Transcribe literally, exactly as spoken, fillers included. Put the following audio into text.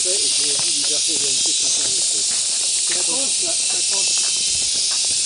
fait et j'ai vu liberté de vérité de sincérité. Ça compte, ça, ça compte.